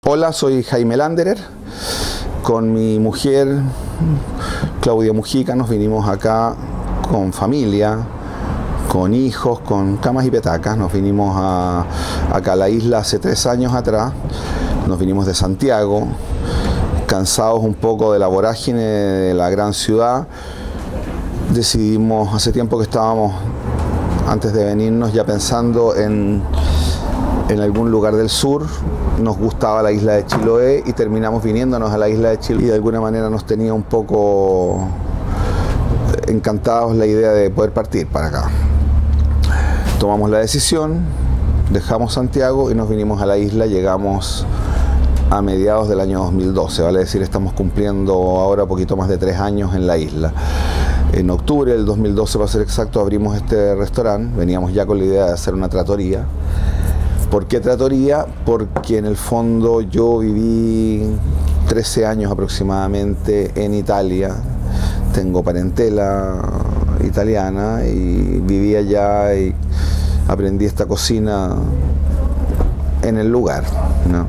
Hola, soy Jaime Landerer. Con mi mujer, Claudia Mujica, nos vinimos acá con familia, con hijos, con camas y petacas. Nos vinimos acá a la isla hace 3 años atrás. Nos vinimos de Santiago, cansados un poco de la vorágine de la gran ciudad. Decidimos, hace tiempo que estábamos, antes de venirnos, ya pensando en algún lugar del sur. Nos gustaba la isla de Chiloé y terminamos viniéndonos a la isla de Chiloé, y de alguna manera nos tenía un poco encantados la idea de poder partir para acá. Tomamos la decisión, dejamos Santiago y nos vinimos a la isla. Llegamos a mediados del año 2012, vale decir, estamos cumpliendo ahora poquito más de 3 años en la isla. En octubre del 2012, para ser exacto, abrimos este restaurante. Veníamos ya con la idea de hacer una trattoria. ¿Por qué trattoria? Porque en el fondo yo viví 13 años aproximadamente en Italia. Tengo parentela italiana y viví allá y aprendí esta cocina en el lugar, ¿no?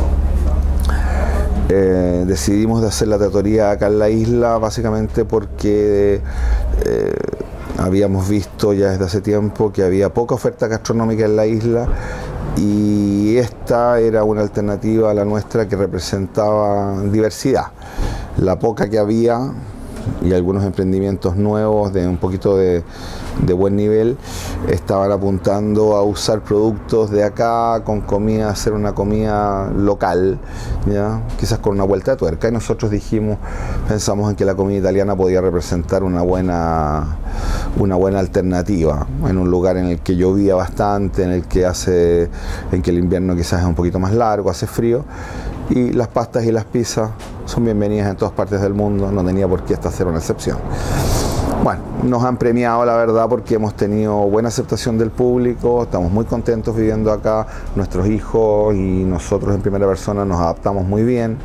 Decidimos de hacer la trattoria acá en la isla básicamente porque habíamos visto ya desde hace tiempo que había poca oferta gastronómica en la isla, y esta era una alternativa a la nuestra que representaba diversidad. La poca que había y algunos emprendimientos nuevos de un poquito de buen nivel estaban apuntando a usar productos de acá con comida, hacer una comida local, ¿ya? Quizás con una vuelta de tuerca, y nosotros pensamos en que la comida italiana podía representar una buena alternativa en un lugar en el que llovía bastante, en el que el invierno quizás es un poquito más largo, hace frío, y las pastas y las pizzas son bienvenidas en todas partes del mundo. No tenía por qué esta ser una excepción. Bueno, nos han premiado, la verdad, porque hemos tenido buena aceptación del público. Estamos muy contentos viviendo acá. Nuestros hijos y nosotros en primera persona nos adaptamos muy bien.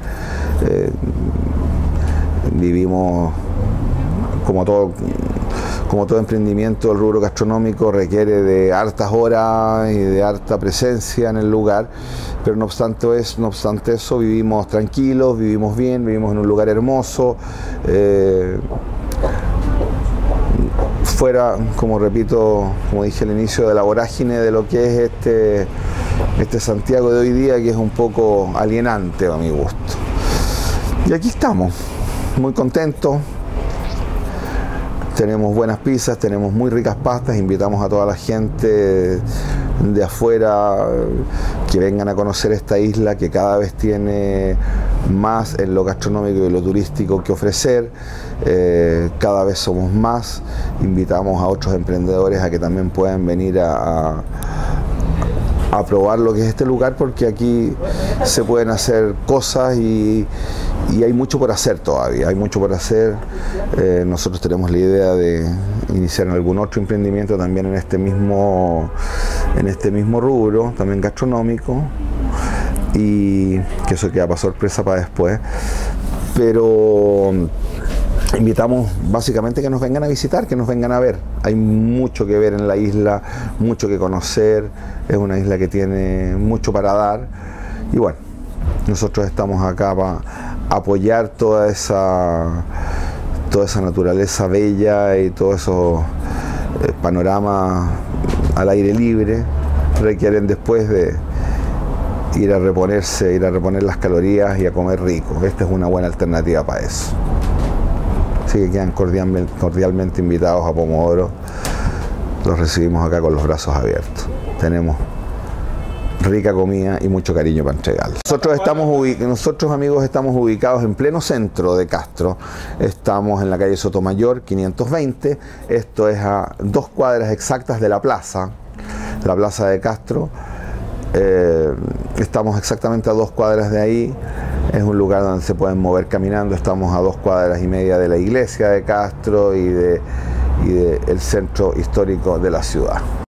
Vivimos como todo emprendimiento. El rubro gastronómico requiere de hartas horas y de harta presencia en el lugar, pero no obstante eso vivimos tranquilos, vivimos bien, vivimos en un lugar hermoso, fuera, como repito, como dije al inicio, de la vorágine de lo que es este Santiago de hoy día, que es un poco alienante a mi gusto. Y aquí estamos, muy contentos. Tenemos buenas pizzas, tenemos muy ricas pastas. Invitamos a toda la gente de afuera que vengan a conocer esta isla, que cada vez tiene más en lo gastronómico y lo turístico que ofrecer. Cada vez somos más. Invitamos a otros emprendedores a que también puedan venir a probar lo que es este lugar, porque aquí se pueden hacer cosas y hay mucho por hacer todavía, hay mucho por hacer. Nosotros tenemos la idea de iniciar en algún otro emprendimiento también en este mismo rubro, también gastronómico, y que eso queda para sorpresa para después. Pero invitamos básicamente que nos vengan a visitar, que nos vengan a ver. Hay mucho que ver en la isla, mucho que conocer. Es una isla que tiene mucho para dar. Y bueno, nosotros estamos acá para apoyar toda esa naturaleza bella y todos esos panoramas al aire libre. Requieren después de ir a reponer las calorías y a comer rico. Esta es una buena alternativa para eso. Así que quedan cordialmente invitados a Pomodoro. Los recibimos acá con los brazos abiertos. Tenemos rica comida y mucho cariño para entregarles. Nosotros, amigos, estamos ubicados en pleno centro de Castro. Estamos en la calle Sotomayor 520. Esto es a 2 cuadras exactas de la plaza de Castro. Estamos exactamente a 2 cuadras de ahí. Es un lugar donde se pueden mover caminando. Estamos a 2,5 cuadras de la iglesia de Castro y del centro histórico de la ciudad.